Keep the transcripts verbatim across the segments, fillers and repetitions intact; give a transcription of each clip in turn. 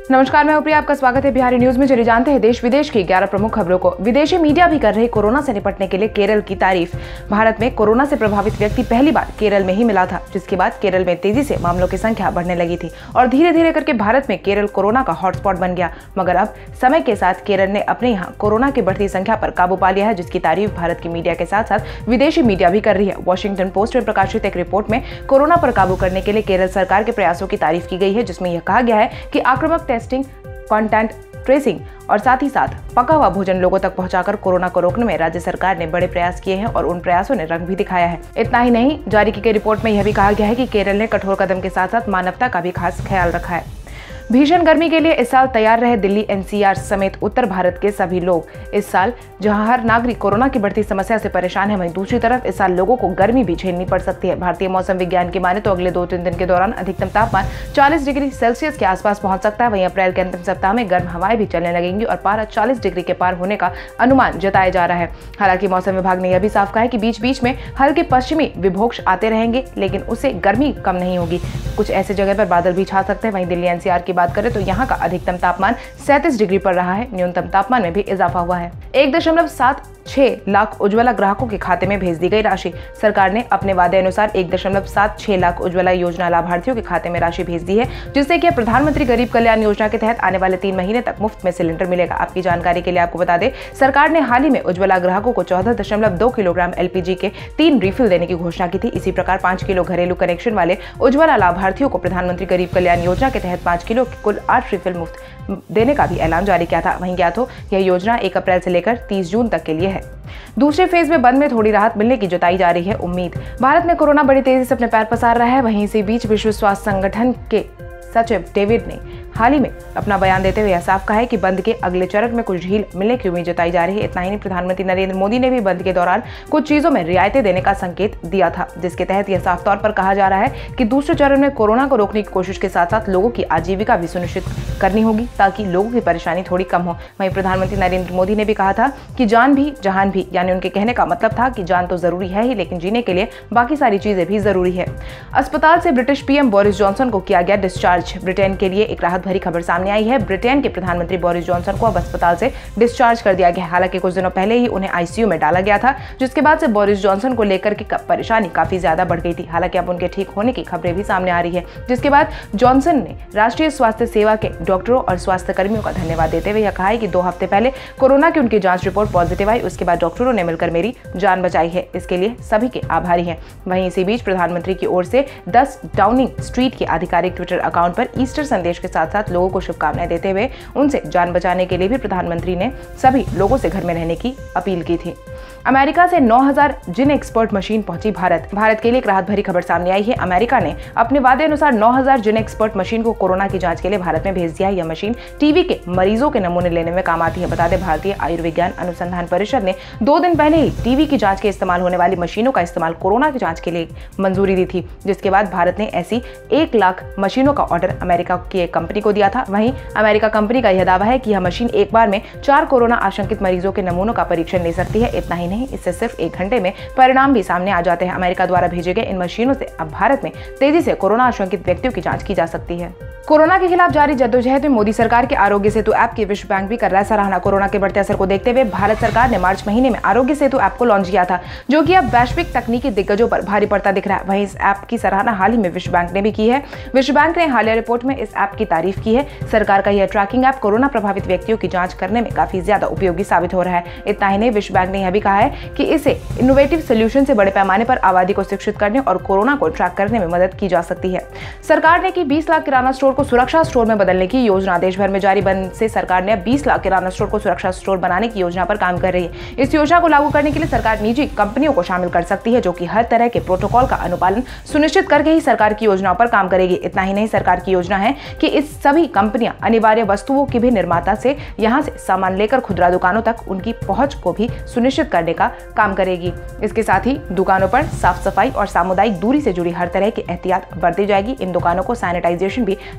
नमस्कार, मैं प्रिया, आपका स्वागत है बिहारी न्यूज में। चलिए जानते हैं देश विदेश की ग्यारह प्रमुख खबरों को। विदेशी मीडिया भी कर रही कोरोना से निपटने के लिए केरल की तारीफ। भारत में कोरोना से प्रभावित व्यक्ति पहली बार केरल में ही मिला था, जिसके बाद केरल में तेजी से मामलों की संख्या बढ़ने लगी थी और धीरे धीरे करके भारत में केरल कोरोना का हॉटस्पॉट बन गया। मगर अब समय के साथ केरल ने अपने यहाँ कोरोना की बढ़ती संख्या पर काबू पा लिया है, जिसकी तारीफ भारत की मीडिया के साथ साथ विदेशी मीडिया भी कर रही है। वॉशिंगटन पोस्ट में प्रकाशित एक रिपोर्ट में कोरोना पर काबू करने के लिए केरल सरकार के प्रयासों की तारीफ की गई है, जिसमें यह कहा गया है कि आक्रामक टेस्टिंग, कॉन्टैक्ट ट्रेसिंग और साथ ही साथ पका हुआ भोजन लोगों तक पहुंचाकर कोरोना को रोकने में राज्य सरकार ने बड़े प्रयास किए हैं और उन प्रयासों ने रंग भी दिखाया है। इतना ही नहीं, जारी की गई रिपोर्ट में यह भी कहा गया है कि केरल ने कठोर कदम के साथ साथ मानवता का भी खास ख्याल रखा है। भीषण गर्मी के लिए इस साल तैयार रहे दिल्ली एनसीआर समेत उत्तर भारत के सभी लोग। इस साल जहां हर नागरिक कोरोना की बढ़ती समस्या से परेशान है, वहीं दूसरी तरफ इस साल लोगों को गर्मी भी झेलनी पड़ सकती है। भारतीय मौसम विज्ञान की माने तो अगले दो तीन दिन के दौरान अधिकतम तापमान चालीस डिग्री सेल्सियस के आसपास पहुंच सकता है। वहीं अप्रैल के अंतिम सप्ताह में गर्म हवाएं भी चलने लगेंगी और पारा चालीस डिग्री के पार होने का अनुमान जताया जा रहा है। हालांकि मौसम विभाग ने यह भी साफ कहा है कि बीच बीच में हल्के पश्चिमी विभोक्ष आते रहेंगे, लेकिन उससे गर्मी कम नहीं होगी। कुछ ऐसे जगह पर बादल भी छा सकते हैं। वहीं दिल्ली एनसीआर की बात करें तो यहाँ अधिकतम तापमान सैंतीस डिग्री पर रहा है। न्यूनतम तापमान में भी इजाफा हुआ है। एक दशमलव सात छह लाख उज्ज्वला ग्राहकों के खाते में भेज दी गई राशि। सरकार ने अपने वादे अनुसार एक दशमलव सात छह लाख उज्ज्वला योजना लाभार्थियों के खाते में राशि भेज दी है, जिससे कि प्रधानमंत्री गरीब कल्याण योजना के तहत आने वाले तीन महीने तक मुफ्त में सिलेंडर मिलेगा। आपकी जानकारी के लिए आपको बता दें, सरकार ने हाल ही में उज्ज्वला ग्राहकों को चौदह दशमलव दो किलोग्राम एलपीजी के तीन रिफिल देने की घोषणा की थी। इसी प्रकार पांच किलो घरेलू कनेक्शन वाले उज्ज्वला लाभार्थियों को प्रधानमंत्री गरीब कल्याण योजना के तहत पांच किलो की कुल आठ रिफिल मुफ्त देने का भी ऐलान जारी किया था। वहीं ज्ञात हो, यह योजना एक अप्रैल से लेकर तीस जून तक के लिए है। दूसरे फेज में बंद में थोड़ी राहत मिलने की जताई जा रही है उम्मीद। भारत में कोरोना बड़ी तेजी से अपने पैर पसार रहा है। वहीं इसी बीच विश्व स्वास्थ्य संगठन के सचिव डेविड ने हाल ही में अपना बयान देते हुए यह साफ कहा है कि बंद के अगले चरण में कुछ ढील मिलने की उम्मीद जताई जा रही है। इतना ही नहीं, प्रधानमंत्री नरेंद्र मोदी ने भी बंद के दौरान कुछ चीजों में रियायतें देने का संकेत दिया था, जिसके तहत यह साफ तौर पर कहा जा रहा है कि दूसरे चरण में कोरोना को रोकने की कोशिश के साथ साथ लोगों की आजीविका भी सुनिश्चित करनी होगी, ताकि लोगों की परेशानी थोड़ी कम हो। वहीं प्रधानमंत्री नरेंद्र मोदी ने भी कहा था कि जान भी जहान भी, यानी उनके कहने का मतलब था कि जान तो जरूरी है ही, लेकिन जीने के लिए बाकी सारी चीजें भी जरूरी है। अस्पताल से ब्रिटिश पीएम बोरिस जॉनसन को किया गया डिस्चार्ज। ब्रिटेन के लिए एक राहत भरी खबर सामने आई है। ब्रिटेन के प्रधानमंत्री बोरिस जॉनसन को अब अस्पताल से डिस्चार्ज कर दिया गया है। हालांकि कुछ दिनों पहले ही उन्हें आईसीयू में डाला गया था, जिसके बाद से बोरिस जॉनसन को लेकर के परेशानी काफी ज्यादा बढ़ गई थी। हालांकि अब उनके ठीक होने की खबरें भी सामने आ रही है, जिसके बाद जॉनसन ने राष्ट्रीय स्वास्थ्य सेवा के डॉक्टरों और स्वास्थ्य कर्मियों का धन्यवाद देते हुए यह कहा है कि दो हफ्ते पहले कोरोना की उनकी जांच रिपोर्ट पॉजिटिव आई, उसके बाद डॉक्टरों ने मिलकर मेरी जान बचाई है। इसके लिए सभी के आभारी हैं। वहीं इसी बीच प्रधानमंत्री की ओर से दस डाउनिंग स्ट्रीट के आधिकारिक ट्विटर अकाउंट पर ईस्टर संदेश के साथ साथ लोगों को शुभकामनाएं देते हुए उनसे जान बचाने के लिए भी प्रधानमंत्री ने सभी लोगों से घर में रहने की अपील की थी। अमेरिका से नौ हज़ार जिन एक्सपर्ट मशीन पहुंची भारत। भारत के लिए एक राहत भरी खबर सामने आई है। अमेरिका ने अपने वादे अनुसार नौ हज़ार जिन एक्सपर्ट मशीन को कोरोना की जांच के लिए भारत में भेज दिया है। यह मशीन टीबी के मरीजों के नमूने लेने में काम आती है। बता दें, भारतीय आयुर्विज्ञान अनुसंधान परिषद ने दो दिन पहले ही टीबी की जांच के इस्तेमाल होने वाली मशीनों का इस्तेमाल कोरोना की जांच के लिए मंजूरी दी थी, जिसके बाद भारत ने ऐसी एक लाख मशीनों का ऑर्डर अमेरिका की एक कंपनी को दिया था। वहीं अमेरिका कंपनी का यह दावा है कि यह मशीन एक बार में चार कोरोना आशंकित मरीजों के नमूनों का परीक्षण ले सकती है। इतना ही नहीं, इससे सिर्फ एक घंटे में परिणाम भी सामने आ जाते हैं। अमेरिका द्वारा भेजे गए इन मशीनों से अब भारत में तेजी से कोरोना आशंकित व्यक्तियों की जांच की जा सकती है। कोरोना के खिलाफ जारी जद्दोजहद में मोदी सरकार के आरोग्य सेतु ऐप की विश्व बैंक भी कर रहा है सराहना। कोरोना के बढ़ते असर को देखते हुए भारत सरकार ने मार्च महीने में आरोग्य सेतु ऐप को लॉन्च किया था, जो कि अब वैश्विक तकनीकी दिग्गजों पर भारी पड़ता दिख रहा है। वहीं इस ऐप की सराहना हाल ही में विश्व बैंक ने भी की है। विश्व बैंक ने हालिया रिपोर्ट में इस ऐप की तारीफ की है। सरकार का यह ट्रैकिंग ऐप कोरोना प्रभावित व्यक्तियों की जांच करने में काफी ज्यादा उपयोगी साबित हो रहा है। इतना ही नहीं, विश्व बैंक ने यह भी कहा है कि इसे इनोवेटिव सोल्यूशन से बड़े पैमाने पर आबादी को शिक्षित करने और कोरोना को ट्रैक करने में मदद की जा सकती है। सरकार ने की बीस लाख किराना स्टोर को सुरक्षा स्टोर में बदलने की योजना। देश भर में जारी बंद से सरकार ने बीस लाख किराना स्टोर को सुरक्षा स्टोर बनाने की योजना पर काम कर रही है। इस योजना को लागू करने के लिए सरकार निजी कंपनियों को शामिल कर सकती है, जो कि हर तरह के प्रोटोकॉल का अनुपालन सुनिश्चित करके ही सरकार की योजनाओं पर काम करेगी। इतना ही नहीं, सरकार की योजना है कि इस सभी कंपनियां अनिवार्य वस्तुओं की भी निर्माता से यहां से सामान लेकर खुदरा दुकानों तक उनकी पहुंच को भी सुनिश्चित करने का काम करेगी। इसके साथ ही दुकानों पर साफ सफाई और सामुदायिक दूरी से जुड़ी हर तरह की एहतियात बरती जाएगी। इन दुकानों को सैनिटाइजेशन भी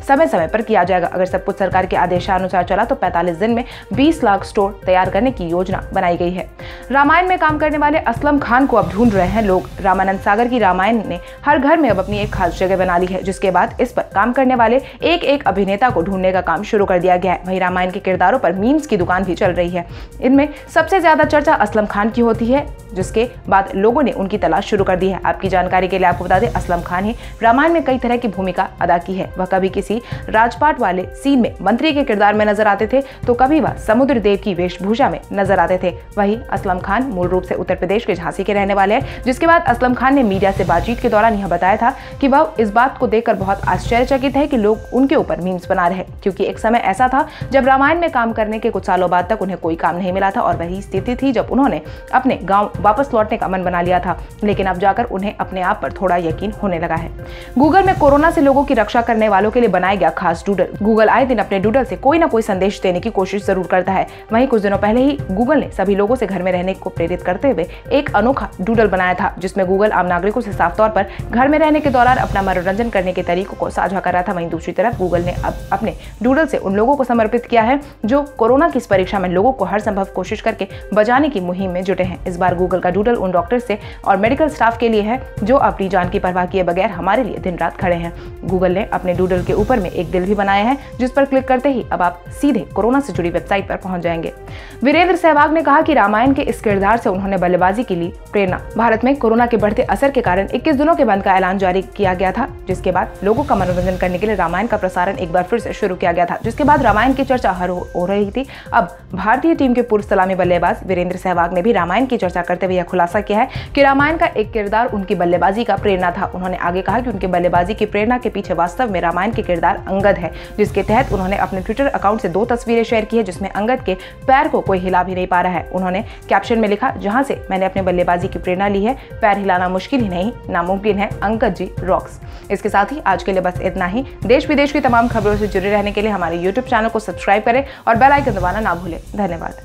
समय समय पर किया जाएगा। अगर सब कुछ सरकार के आदेशानुसार चला तो पैंतालीस दिन में बीस लाख स्टोर तैयार करने की योजना बनाई गई है। रामायण में काम करने वाले असलम खान को अब ढूंढ रहे हैं लोग। रामानंद सागर की रामायण ने हर घर में अब अपनी एक खास जगह बना ली है, जिसके बाद इस पर काम करने वाले एक एक अभिनेता को ढूंढने का काम शुरू कर दिया गया है। वहीं रामायण के किरदारों पर मीम्स की दुकान भी चल रही है। इनमें सबसे ज्यादा चर्चा असलम खान की होती है, जिसके बाद लोगों ने उनकी तलाश शुरू कर दी है। आपकी जानकारी के लिए आपको बता दें, असलम खान ने रामायण में कई तरह की भूमिका अदा की है। वह कभी किसी राजपाट वाले सीन में मंत्री के किरदार में नजर आते थे, तो कभी वह समुद्र देव की वेशभूषा में नजर आते थे। वहीं असलम खान मूल रूप से उत्तर प्रदेश के झांसी के रहने वाले हैं, जिसके बाद असलम खान ने मीडिया से बातचीत के दौरान यह बताया था कि वह इस बात को देखकर बहुत आश्चर्यचकित है कि लोग उनके ऊपर मीम्स बना रहे हैं, क्योंकि एक समय ऐसा था जब रामायण में काम करने के कुछ सालों बाद तक उन्हें कोई काम नहीं मिला था और वही स्थिति थी जब उन्होंने अपने गांव वापस लौटने का मन बना लिया था। लेकिन अब जाकर उन्हें अपने आप पर थोड़ा यकीन होने लगा है। गूगल में कोरोना से लोगों की रक्षा करने वालों के लिए बनाया गया खास डूडल। गूगल आए दिन अपने डूडल से कोई ना कोई संदेश देने की कोशिश जरूर करता है। वहीं कुछ दिनों पहले ही गूगल ने सभी लोगों से घर में रहने को प्रेरित करते हुए एक अनोखा डूडल बनाया था, जिसमें गूगल आम नागरिकों से साफ तौर पर घर में रहने के दौरान अपना मनोरंजन करने के तरीकों को साझा कर रहा था। वहीं दूसरी तरफ गूगल ने अब अपने डूडल से उन लोगों को समर्पित किया है जो कोरोना की इस परीक्षा में लोगों को हर संभव कोशिश करके बचाने की मुहिम में जुटे हैं। इस बार गूगल का डूडल उन डॉक्टर से और मेडिकल स्टाफ के लिए है जो अपनी जान की परवाह किए बगैर हमारे लिए दिन रात खड़े हैं। गूगल ने अपने डूडल के ऊपर में एक दिल भी बनाया है, जिस पर क्लिक करते ही अब आप सीधे कोरोना से जुड़ी वेबसाइट पर पहुंच जाएंगे। वीरेंद्र सहवाग ने कहा कि रामायण के इस किरदार से उन्होंने बल्लेबाजी के लिए प्रेरणा। भारत में कोरोना के बढ़ते असर के कारण इक्कीस दिनों के बंद का ऐलान जारी किया गया था, जिसके बाद लोगों का मनोरंजन करने के लिए रामायण का प्रसारण एक बार फिर से शुरू किया गया था, जिसके बाद रामायण की चर्चा हर हो रही थी। अब भारतीय टीम के पूर्व सलामी बल्लेबाज वीरेंद्र सहवाग ने भी रामायण की चर्चा करते हुए यह खुलासा किया है कि रामायण का एक किरदार उनकी बल्लेबाजी का प्रेरणा था। उन्होंने आगे कहा कि उनके बल्लेबाजी की प्रेरणा के पीछे वास्तव में रामायण के किरदार अंगद है, जिसके तहत उन्होंने अपने ट्विटर अकाउंट से दो तस्वीरें शेयर की है, जिसमें अंगद के पैर को कोई हिला भी नहीं पा रहा है। उन्होंने कैप्शन में लिखा, जहां से मैंने अपने बल्लेबाजी की प्रेरणा ली है, पैर हिलाना मुश्किल ही नहीं नामुमकिन है, अंगद जी रॉक्स। इसके साथ ही आज के लिए बस इतना ही। देश विदेश की तमाम खबरों से जुड़े रहने के लिए हमारे यूट्यूब चैनल को सब्सक्राइब करें और बेल आइकन दबाना ना भूलें। धन्यवाद।